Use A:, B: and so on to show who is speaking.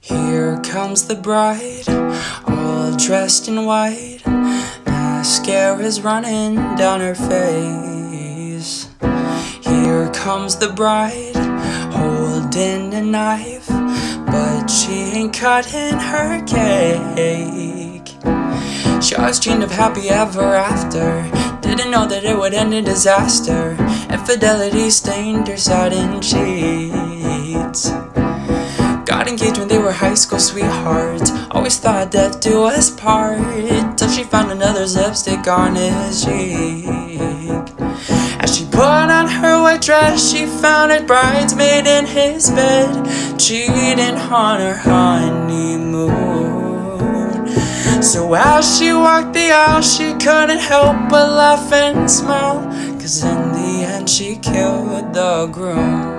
A: Here comes the bride, all dressed in white. Mascara's running down her face. Here comes the bride, holding a knife, but she ain't cutting her cake. She always dreamed of happy ever after, didn't know that it would end in disaster. Infidelity stained her satin sheets. Got engaged when they were high school sweethearts. Always thought death do us part, till she found another's lipstick on his cheek. As she put on her white dress, she found a bridesmaid in his bed, cheating on her honeymoon. So as she walked the aisle, she couldn't help but laugh and smile, 'cause in the end she killed the groom.